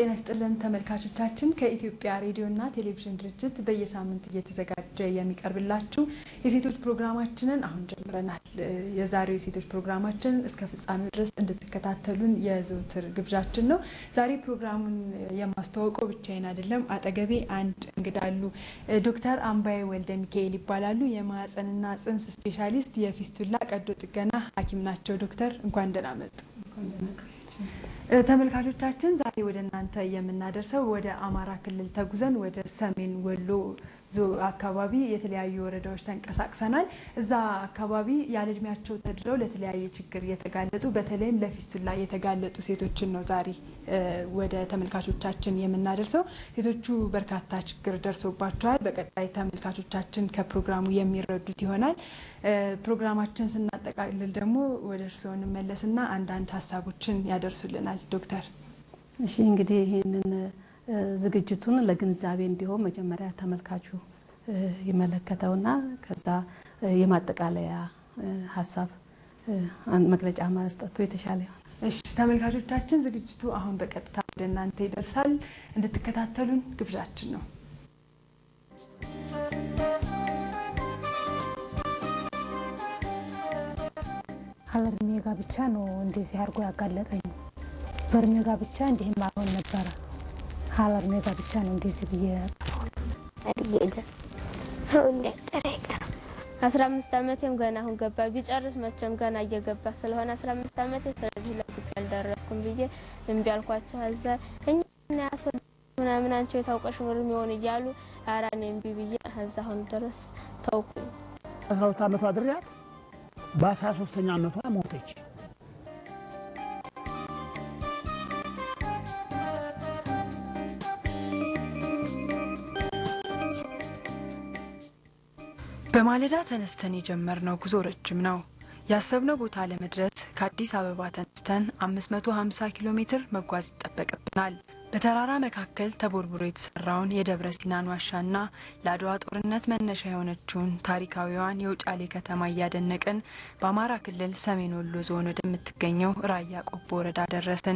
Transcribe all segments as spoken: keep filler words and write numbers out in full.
ጤና ይስጥልን ተመልካቾቻችን ከኢትዮጵያ ሬዲዮና ቴሌቪዥን ድርጅት በየሳምንቱ እየተዘጋጀ የሚቀርብላችሁ የሴቶች ፕሮግራማችንን አሁን ጀምረናል። የዛሬው የሴቶች ፕሮግራማችን እስከ ፍጻሜው ድረስ እንድትከታተሉን የዘውትር ግብዣችን ነው። ዛሬ ፕሮግራሙን የማስተዋወቀው ብቻዬን አይደለም። አጠገቤ አንድ እንግዳ አሉ። ዶክተር አምባዬ ወልደ ሚካኤል ይባላሉ። የማህፀንና ጽንስ ስፔሻሊስት የፊስቱላ ቀዶ ጥገና ሐኪም ናቸው። ዶክተር እንኳን ደህና መጡ። ተመልካቾቻችን ዛሬ ወደ እናንተ የምናደርሰው ወደ አማራ ክልል ተጉዘን ወደ ሰሜን ወሎ ዞ አካባቢ የተለያዩ ወረዳዎች ተንቀሳቅሰናል። እዛ አካባቢ ያለ እድሜያቸው ተድረው ለተለያየ ችግር የተጋለጡ በተለይም ለፊስቱላ የተጋለጡ ሴቶችን ነው ዛሬ ወደ ተመልካቾቻችን የምናደርሰው። ሴቶቹ በርካታ ችግር ደርሶባቸዋል። በቀጣይ ተመልካቾቻችን ከፕሮግራሙ የሚረዱት ይሆናል። ፕሮግራማችን ስናጠቃልል ደግሞ ወደ እርስዎ እንመለስና አንዳንድ ሀሳቦችን ያደርሱልናል ዶክተር። እሺ እንግዲህ ይሄንን ዝግጅቱን ለግንዛቤ እንዲሆን መጀመሪያ ተመልካቹ ይመለከተውና ከዛ የማጠቃለያ ሀሳብ መግለጫ መስጠቱ የተሻለ ይሆናል። እሺ ተመልካቾቻችን ዝግጅቱ አሁን በቀጥታ ወደ እናንተ ይደርሳል። እንድትከታተሉን ግብዣችን ነው። ሀለርሜ ጋብቻ ነው እንደዚህ አርጎ ያጋለጠኝ። በርሜ ጋብቻ እንዲህ ማሆን ነበር። ሀለርሜ ጋብቻ ነው እንደዚህ ብዬ አድጌደ ሰው እንደተረቀ አስራ አምስት አመቴም ገና አሁን ገባ ቢጨርስ መቼም ገና እየገባ ስለሆነ አስራ አምስት አመቴ ስለዚህ ለግብ ያልደረስኩም ብዬ እምቢ አልኳቸው። አዛ እኛ ያሰው ምናምን አንቺ የታውቀሽ ምንም ይሆን ይያሉ አራኔ እምቢ ብዬ አዛ አሁን ድረስ ታውቁ አስራ ሁለት አመቷ ድሪያት በአስራ ሶስተኛ አመቷ ሞተች። በማለዳ ተነስተን የጀመርነው ጉዞ ረጅም ነው። ያሰብነው ቦታ ለመድረስ ከአዲስ አበባ ተነስተን አምስት መቶ ሃምሳ ኪሎ ሜትር መጓዝ ይጠበቅብናል። በተራራ መካከል ተቦርቡሮ የተሰራውን የደብረ ሲናን ዋሻና ለአድዋ ጦርነት መነሻ የሆነችውን ታሪካዊዋን የውጫሌ ከተማ እያደነቅን በአማራ ክልል ሰሜን ወሎ ዞን ወደምትገኘው ራያ ቆቦ ወረዳ ደረስን።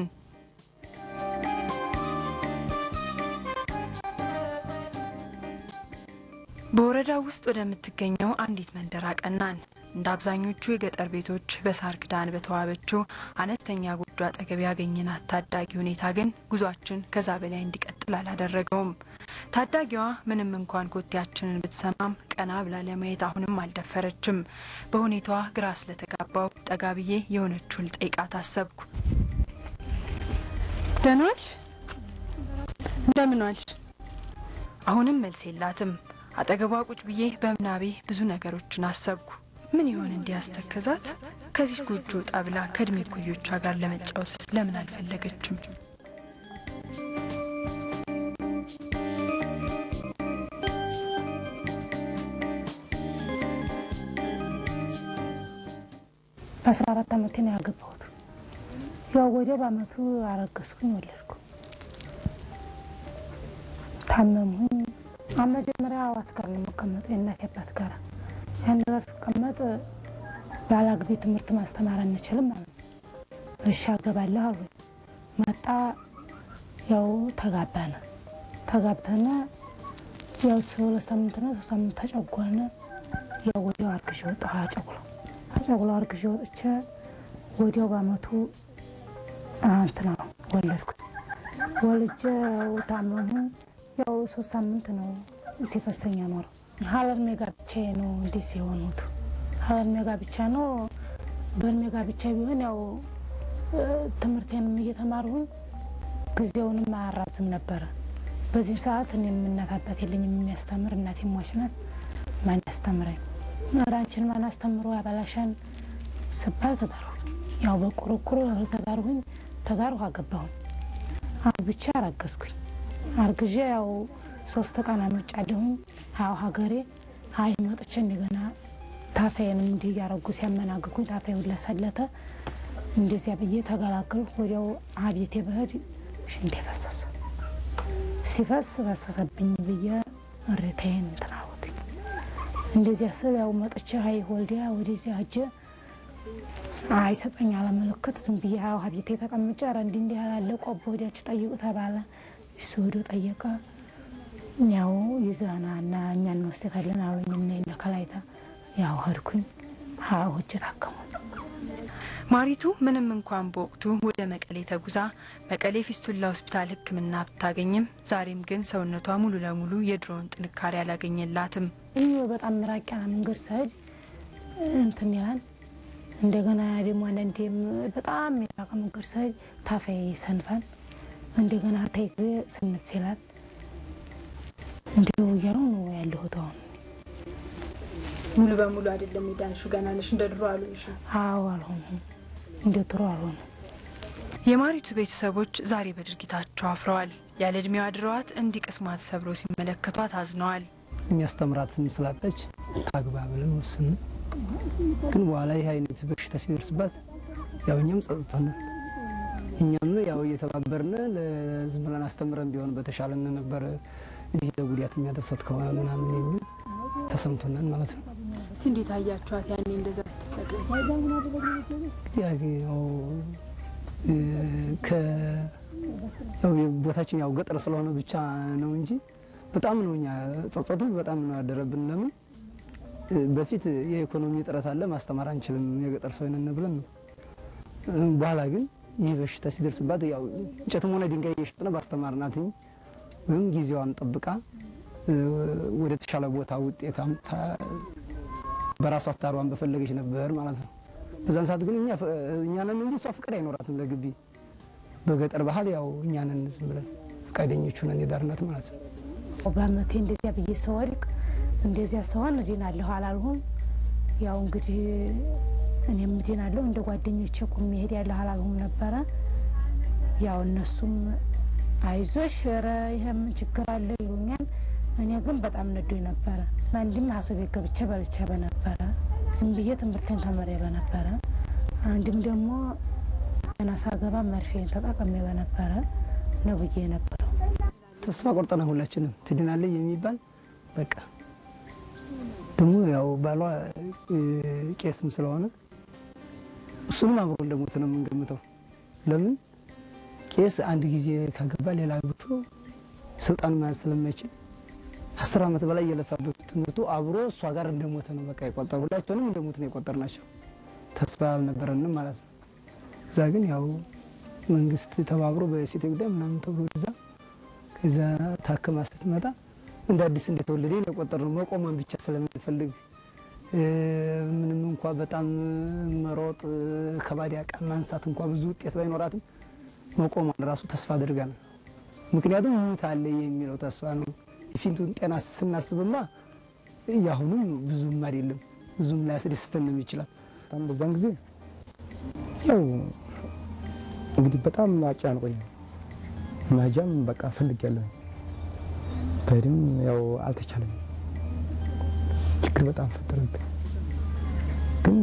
በወረዳው ውስጥ ወደምትገኘው አንዲት መንደር አቀናን። እንደ አብዛኞቹ የገጠር ቤቶች በሳር ክዳን በተዋበችው አነስተኛ ጎጆ አጠገብ ያገኘናት ታዳጊ ሁኔታ ግን ጉዟችን ከዛ በላይ እንዲቀጥል አላደረገውም። ታዳጊዋ ምንም እንኳን ኮቴያችንን ብትሰማም ቀና ብላ ለማየት አሁንም አልደፈረችም። በሁኔታዋ ግራ ስለተጋባው ጠጋብዬ የሆነችውን ልጠይቃት አሰብኩ። ደህና ዋልሽ? እንደምን ዋልሽ? አሁንም መልስ የላትም። አጠገቧ ቁጭ ብዬ በምናቤ ብዙ ነገሮችን አሰብኩ። ምን ይሆን እንዲያስተከዛት? ከዚህ ጎጆ ጣብላ ከድሜ ኩዮቿ ጋር ለመጫወት ለምን አልፈለገችም? በአስራ አራት አመቴ ነው ያገባሁት። ያው ወዲያው በአመቱ አረገዝኩኝ፣ ወለድኩ፣ ታመምኩኝ። አመጀመሪያ አዋት ጋር ነው መቀመጥ የእናቴ አባት ጋር ያን ነገር ስቀመጥ ባላግቢ ትምህርት ማስተማር አንችልም ማለት እሺ አገባለሁ አሉ። መጣ ያው ተጋባነ። ተጋብተና ያው ሰው ለሳምንት ነው ሳምንት ተጨጓነ። ያው ወዲያው አርግዤ ወጣሁ። አጨጉሎ አጨጉሎ አርግዤ ወጥቼ ወዲያው በአመቱ አንተና ወለድኩ። ወልጄ ታመሙ። ያው ሶስት ሳምንት ነው ሲፈሰኛ ኖር። ሀለርሜ ጋብቻ ነው እንዲስ የሆኑት። ሀለርሜ ጋብቻ ነው። በርሜ ጋብቻ ቢሆን ያው ትምህርቴንም እየተማርኩኝ ጊዜውንም አራዝም ነበር። በዚህ ሰዓት እኔም እናት አባት የለኝም የሚያስተምር። እናቴ ሟች ናት። ማን ያስተምረኝ? ማራችን ማን አስተምሮ ያባላሻን ስባል ተዳርኩ። ያው በቁርቁሩ ተዳርኩኝ። ተዳርኩ አገባሁ። አግብቼ አረገዝኩኝ። አርግዤ ያው ሶስት ቀን አመጫለሁኝ። አው ሀገሬ አይ መጥቼ እንደገና ታፋዬንም እንዲህ ያረጉ ሲያመናግኩኝ ታፋዬው ለሰለተ እንደዚያ ብዬ ተገላገልኩ። ወዲያው አቤቴ በህድ ሽንቴ ፈሰሰ። ሲፈስ ፈሰሰብኝ ብዬ እሬታዬን ተናወጥ እንደዚያ ስለ ያው መጥቼ አይ ወልዲያ ወዲያ ሀጀ አይሰጠኝ አለ ምልክት ዝም ብዬ አው ሀቢቴ ተቀምጬ ኧረ እንዲህ እንዲህ ያለ ቆቦ ሄዳችሁ ጠይቁ ተባለ። እሱ ሄዶ ጠየቀ። ያው ይዛናና እኛ እንወስደታለን አሉኝና ለከላይታ ያው ሄድኩኝ። አው ሆጭ ታከሙ። ማሪቱ ምንም እንኳን በወቅቱ ወደ መቀሌ ተጉዛ መቀሌ ፊስቱላ ሆስፒታል ሕክምና ብታገኝም ዛሬም ግን ሰውነቷ ሙሉ ለሙሉ የድሮውን ጥንካሬ አላገኘላትም። እኔ በጣም ራቂያ መንገድ ሰድ እንትን ይላል። እንደገና ደግሞ አንዴም በጣም የራቀ መንገድ ሰድ ታፋይ ሰንፋል። እንደገና ታይክ ስንፍ ይላል። እንደው ያለው ነው ያለው ታው ሙሉ በሙሉ አይደለም ይዳንሹ ገና ነሽ እንደ ድሮ አሉሽ? አዎ አልሆነም እንደ ድሮ አልሆነም። የማሪቱ ቤተሰቦች ዛሬ በድርጊታቸው አፍረዋል። ያለ እድሜዋ ድረዋት እንዲቅስማት ሰብሮ ሲመለከቷት አዝነዋል። የሚያስተምራት ስላጣች ታግባ ብለን ወሰን ግን በኋላ ይሄ አይነት በሽታ ሲደርስባት ያው እኛም ጸጽተን እኛም ያው እየተባበርን ለዝም ብለን አስተምረን ቢሆን በተሻለን ነበር። ይሄ ለጉዳት የሚያደርሳት ከሆነ ምናምን የሚል ተሰምቶናል ማለት ነው። እስቲ እንዴት አያችኋት ያኔ እንደዛ ስትሰቃይ? ያው ከ ያው ቦታችን ያው ገጠር ስለሆነ ብቻ ነው እንጂ በጣም ነው እኛ ጸጸቱ በጣም ነው ያደረብን። ለምን በፊት የኢኮኖሚ ጥረት አለ ማስተማር አንችልም የገጠር ሰው ነን ብለን ነው። በኋላ ግን ይሄ በሽታ ሲደርስባት ያው እንጨትም ሆነ ድንጋይ እየሸጥን ባስተማርናት ወይም ጊዜዋን ጠብቃ ወደ ተሻለ ቦታ ውጤታም በራሷ ታሯን በፈለገች ነበር ማለት ነው። በዛን ሰዓት ግን እኛ እኛ ነን እንጂ እሷ ፍቅር አይኖራትም ለግቢ በገጠር ባህል ያው እኛ ነን ዝም ብለን ፍቃደኞች ነን የዳርናት ማለት ነው። በአመቴ እንደዚያ ብዬ ሰወርቅ እንደዚያ ሰውን እድናለሁ አላልሁም። ያው እንግዲህ እኔም እድናለሁ እንደ ጓደኞቼ ቁም ይሄድ ያለው አላልሁም ነበረ። ያው እነሱም አይዞሽ ኧረ ይሄም ችግር አለ ይሉኛል። እኔ ግን በጣም ነዶኝ ነበረ። አንድም ሀሳቤ ገብቼ በልቼ በነበረ ዝም ብዬ ትምህርቴን ተመሬ በነበረ አንድም ደግሞ ገና ሳገባ መርፌን ተጣቀሜ በነበረ ነው ብዬ ነበረው። ተስፋ ቆርጠና ሁላችንም ትድናለች የሚባል በቃ ደግሞ ያው ባሏ ቄስም ስለሆነ እሱንም አብሮ እንደሞተ ነው የምንገምተው። ለምን ቄስ አንድ ጊዜ ካገባ ሌላ ብቶ ስልጣን ማለት ስለማይችል አስር አመት በላይ የለፋበት ትምህርቱ አብሮ እሷ ጋር እንደሞተ ነው በቃ የቆጠሩ። ሁላችንም እንደሞተ ነው የቆጠርናቸው። ተስፋ አልነበረንም ማለት ነው። እዛ ግን ያው መንግስት ተባብሮ በሴት ጉዳይ ምናምን ተብሎ እዛ ከዛ ታከማ ስትመጣ እንደ አዲስ እንደተወለደ የቆጠርነው መቆሟን ብቻ ስለምንፈልግ ምንም እንኳን በጣም መሮጥ ከባድ ዕቃ ማንሳት እንኳን ብዙ ውጤት ባይኖራትም መቆሟን ራሱ ተስፋ አድርጋለሁ። ምክንያቱም ሞት አለ የሚለው ተስፋ ነው። የፊቱን ጤና ስናስብማ ያሁንም ብዙም አይደለም ብዙም ላያስደስተን ይችላል። በጣም በዛን ጊዜ ያው እንግዲህ በጣም አጫንቆኝ ማጃም በቃ ፈልጊያለሁ ታዲም ያው አልተቻለም። ችግር በጣም ፈጠረብኝ። ግን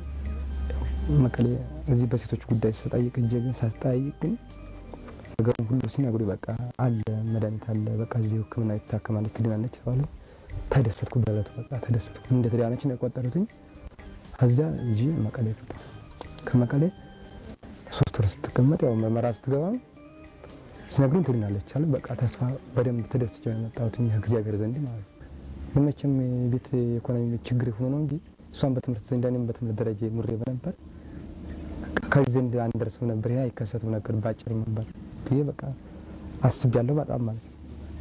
መቀሌ እዚህ በሴቶች ጉዳይ ስጠይቅ እንጂ ግን ሳስጠይቅ ግን ነገር ሁሉ ሲነግሩ በቃ አለ መድኃኒት አለ በቃ እዚህ ሕክምና ይታከማለች ትድናለች ተባለ። ተደሰትኩ በለቱ በቃ ተደሰትኩ። እንደ ተዳነች ነው የቆጠሩትኝ። አዛ እጂ መቀሌ ገባ። ከመቀሌ ሶስት ወር ስትቀመጥ ያው መመራ ስትገባ ሲነግሩኝ ትድናለች አለ። በቃ ተስፋ በደንብ ተደስቼ ነው የመጣሁት እግዚአብሔር ዘንድ ማለት ነው። መቼም ቤት ኢኮኖሚ ችግር ሆኖ ነው እንጂ እሷን በትምህርት ዘንድ እኔም በትምህርት ደረጃ ሙሬ በነበር ከዚህ ዘንድ አንደርስም ነበር። ያ ይከሰተው ነገር ባጭር ነበር ይሄ በቃ አስቤያለሁ በጣም ማለት ነው።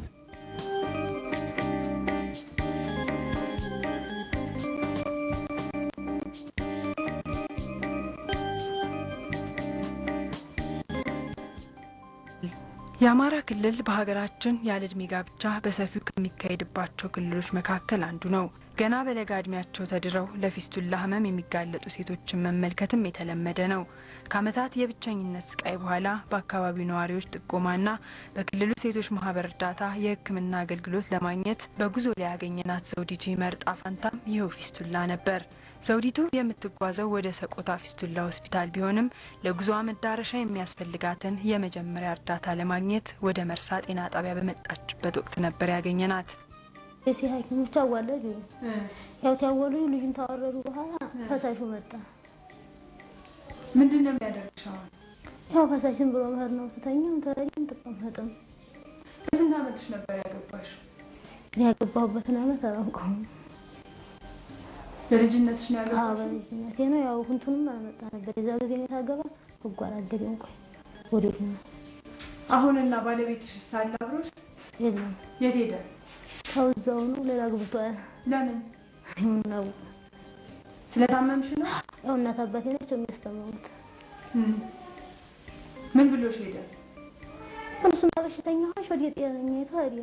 የአማራ ክልል በሀገራችን ያለ እድሜ ጋብቻ በሰፊው ከሚካሄድባቸው ክልሎች መካከል አንዱ ነው። ገና በለጋ እድሜያቸው ተድረው ለፊስቱላ ህመም የሚጋለጡ ሴቶችን መመልከትም የተለመደ ነው። ከአመታት የብቸኝነት ስቃይ በኋላ በአካባቢው ነዋሪዎች ጥቆማና በክልሉ ሴቶች ማህበር እርዳታ የሕክምና አገልግሎት ለማግኘት በጉዞ ላይ ያገኘናት ዘውዲቱ መርጣ ፋንታም ይኸው ፊስቱላ ነበር። ዘውዲቱ የምትጓዘው ወደ ሰቆጣ ፊስቱላ ሆስፒታል ቢሆንም ለጉዞ መዳረሻ የሚያስፈልጋትን የመጀመሪያ እርዳታ ለማግኘት ወደ መርሳ ጤና ጣቢያ በመጣችበት ወቅት ነበር ያገኘናት። የሴት ሐኪሞች አዋለዱ ያው ታወሉ ልጅን ታወረዱ በኋላ ፈሳሹ መጣ። ምንድነው የሚያደርግሽ አሁን? ያው ፈሳሽን ብሎ መሄድ ነው ስተኛም ተረጅም ተቀምጠም። በስንት ዓመትሽ ነበር ያገባሽው? ያገባሁበትን ዓመት አላውቀውም። በልጅነትሽ ነው ያገባሽው? አዎ በልጅነቴ ነው። ያው ሁንቱንም አልመጣ ነበር የዛ ጊዜ ነው ታገባ ወጓራገደኝ ቆይ ወዴት ነው አሁንና ባለቤትሽ ሳለ አብሮሽ? የለም። የት ሄደ? ተውዛው ነው ሌላ ግብቷል። ለምን ነው? ስለታመምሽ ነው? ያው እናት አባቴ ናቸው የሚያስተምሩት። ምን ብሎሽ ሄደ? እሱማ በሽተኛ ሆንሽ ወደ ጤነኛ ታዲያ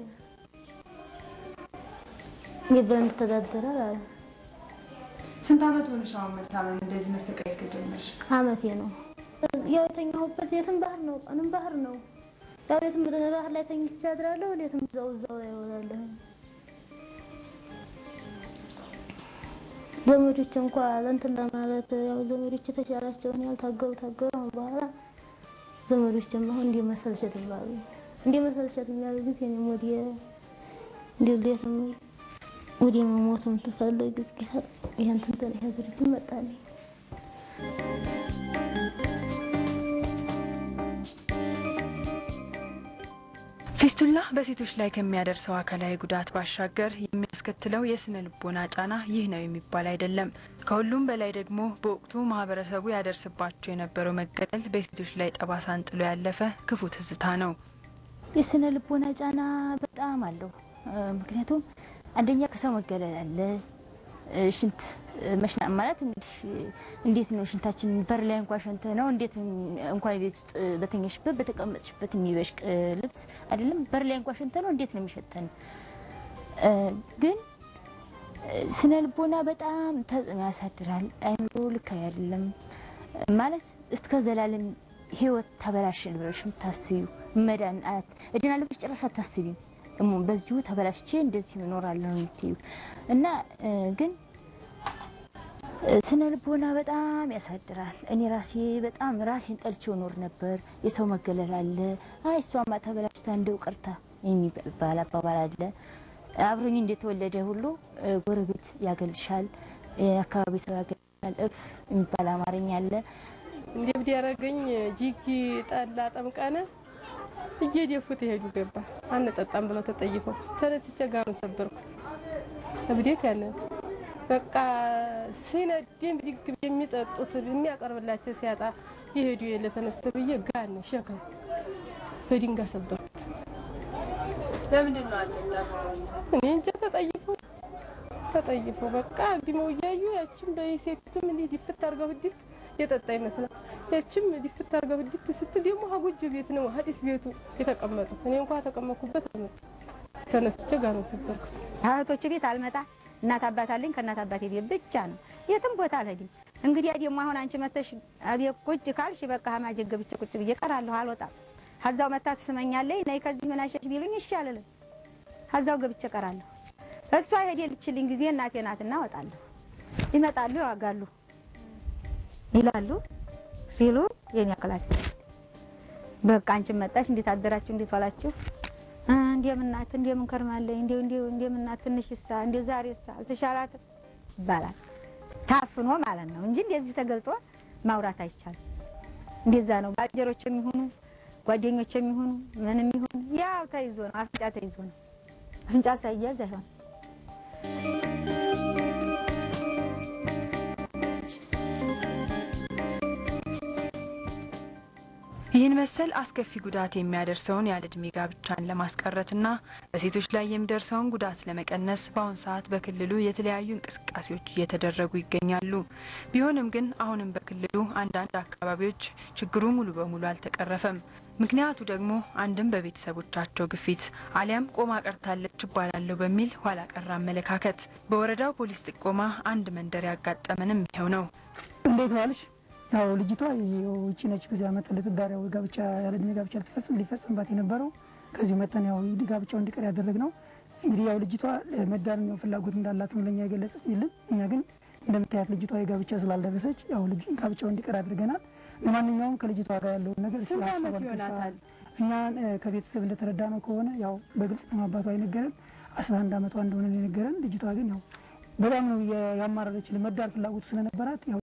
ይብረን ተዳደረ አለ። ስንት ዓመት ሆነሽ አሁን መታመም እንደዚህ መሰቃየት ከጀመርሽ? ዓመቴ ነው። ያው የተኛሁበት የትም ባህር ነው ቀንም ባህር ነው። ያው የትም ባህር ላይ ተኝቼ አድራለሁ የትም እዛው እዛው ላይ እውላለሁ። ዘመዶች እንኳን ለእንትን ለማለት ያው ዘመዶች ተቻላቸውን ያልታገሩ ታገሩ አሁን በኋላ ዘመዶችም አሁን እንደ መሰልቸት ይባሉ እንደ መሰልቸት የሚያሉ ጊዜ እኔም ወደ እንደ ልደትም ወደ መሞትም ትፈልግ እስኪ ይሄን እንትን ይሄ ድርጅት መጣልኝ። ፊስቱላ በሴቶች ላይ ከሚያደርሰው አካላዊ ጉዳት ባሻገር የሚያስከትለው የስነ ልቦና ጫና ይህ ነው የሚባል አይደለም። ከሁሉም በላይ ደግሞ በወቅቱ ማህበረሰቡ ያደርስባቸው የነበረው መገለል በሴቶች ላይ ጠባሳን ጥሎ ያለፈ ክፉ ትዝታ ነው። የስነ ልቦና ጫና በጣም አለው። ምክንያቱም አንደኛ ከሰው መገለል አለ። ሽንት መሽና ማለት እንግዲህ እንዴት ነው ሽንታችን በር ላይ እንኳን ሸንተ ነው እንዴት እንኳን ቤት ውስጥ በተኛሽበት በተቀመጥሽበት የሚበሽቅ ልብስ አይደለም በር ላይ እንኳን ሸንተ ነው እንዴት ነው የሚሸተን? ግን ስነ ልቦና በጣም ተጽዕኖ ያሳድራል። አይምሮ ልክ አይደለም ማለት እስከ ዘላለም ህይወት ተበላሽን ብለሽ የምታስቢው መዳን አት እድናለሁ ጭራሽ አታስቢም። እሙን በዚሁ ተበላሽቼ እንደዚህ እኖራለሁ እንትዩ እና ግን ስነ ልቦና በጣም ያሳድራል። እኔ ራሴ በጣም ራሴን ጠልቼው ኖር ነበር። የሰው መገለል አለ። አይ እሷማ ተበላሽታ እንደው ቀርታ የሚባል አባባል አለ። አብሮኝ እንደተወለደ ሁሉ ጎረቤት ያገልሻል፣ አካባቢ ሰው ያገልሻል እፍ የሚባል አማርኛ አለ። እንደብድ ያረገኝ ጂጊ ጠላ ጠምቀነ እየደፉት ይሄዱ ገባ አንጠጣም ብለው ተጠይፈው ተነስቼ ጋሩን ሰበርኩት። እብዴት ያለ በቃ ሲነደም ቢግ የሚጠጡት የሚያቀርብላቸው ሲያጣ ይሄዱ የለ ተነስተ ብዬ ጋን ሸከም በድንጋይ ሰበርኩት። ለምንድን ነው አንተ? እኔ እንጃ ተጠይፈው ተጠይፈው በቃ ዲሞ ያዩ ያቺም በይሴትም እንዴ ዲፍት አርገው ህድት የጠጣ ይመስላል። ያቺም ዲፍት አርገው ህድት ስትል ደግሞ ሀጎጆ ቤት ነው ሀዲስ ቤቱ የተቀመጡት። እኔ እንኳን ተቀመጥኩበት አልመጣ ተነስቼ ጋሩን ሰበርኩት። እህቶች ቤት አልመጣ እናት አባት አለኝ ከእናት አባቴ ቤት ብቻ ነው የትም ቦታ አልሄድም። እንግዲህ ደግሞ አሁን አንቺ መተሽ አቤት ቁጭ ካልሽ በቃ ማጀግ ገብቼ ቁጭ ብዬ ቀራለሁ አልወጣም። ሀዛው መታ ትስመኛለች ነይ ከዚህ ምን አሸሽ ቢሉኝ እሺ አልልም። ሀዛው ገብቼ ቀራለሁ። እሷ ሄደልችልኝ ጊዜ እናቴ ናትና እወጣለሁ። ይመጣሉ ያጋሉ ይላሉ ሲሉ የኔ አከላት በቃ አንቺ መጣሽ እንዴት አደራችሁ እንዴት ዋላችሁ እንደምናት እንደምን ከርማለኝ እንዴ እንዴ እንደምናት ትንሽሳ እንዴ ዛሬሳ አልተሻላት ይባላል። ታፍኖ ማለት ነው እንጂ እንደዚህ ተገልጦ ማውራት አይቻልም። እንደዛ ነው ባልጀሮች የሚሆኑ ጓደኞች የሚሆኑ ምንም ይሁን ያው ተይዞ ነው አፍንጫ ተይዞ ነው አፍንጫ ሳይያዝ አይሆን። ይህን መሰል አስከፊ ጉዳት የሚያደርሰውን ያለዕድሜ ጋብቻን ለማስቀረትና በሴቶች ላይ የሚደርሰውን ጉዳት ለመቀነስ በአሁን ሰዓት በክልሉ የተለያዩ እንቅስቃሴዎች እየተደረጉ ይገኛሉ። ቢሆንም ግን አሁንም በክልሉ አንዳንድ አካባቢዎች ችግሩ ሙሉ በሙሉ አልተቀረፈም። ምክንያቱ ደግሞ አንድም በቤተሰቦቻቸው ግፊት አሊያም ቆማ ቀርታለች ይባላል በሚል ኋላ ቀር አመለካከት። በወረዳው ፖሊስ ጥቆማ አንድ መንደር ያጋጠመንም ይሄው ነው። እንዴት ዋልሽ? ያው ልጅቷ ይቺ ነች በዚያ አመት ለትዳሪው ጋብቻ ያለዕድሜ ጋብቻ ልትፈጽም ሊፈጽምባት የነበረው ከዚሁ መተን ያው ጋብቻው እንዲቀር ያደረግነው እንግዲህ ያው ልጅቷ መዳር ነው ፍላጎት እንዳላት ነው ለኛ የገለጸችልን። እኛ ግን እንደምታያት ልጅቷ የጋብቻ ስላልደረሰች ያው ልጅ ጋብቻው እንዲቀር አድርገናል። ለማንኛውም ከልጅቷ ጋር ያለው ነገር ሲያሳስበን እኛ ከቤተሰብ እንደተረዳነው ከሆነ ያው በግልጽ ነው አባቷ የነገረን አስራ አንድ አመቷ እንደሆነ የነገረን። ልጅቷ ግን ያው በጣም ነው ያማረረች ለመዳር ፍላጎት ስለነበራት ያው